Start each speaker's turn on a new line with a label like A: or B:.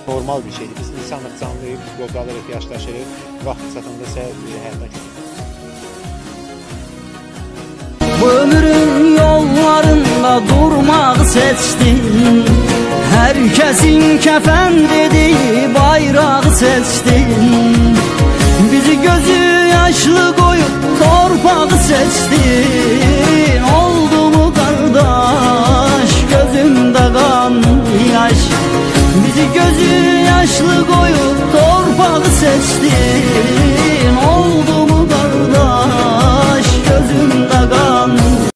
A: normal bir şeydir. Biz insanlıq canlıyıq, qocalırıq, yaşlaşırıq, vaxt çatanda isə həyatdan keçirik.
B: Bu ömrün yollarında durmağı seçtin. Herkesin kefen dediği bayrağı seçtin. Bizi gözü yaşlı koyup torpağı seçtin. Oldu mu kardeş gözümde kan yaş. Bizi gözü yaşlı koyup torpağı seçtin. Oldu mu